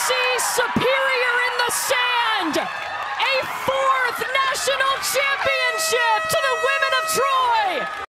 Superior in the sand, a 4th national championship.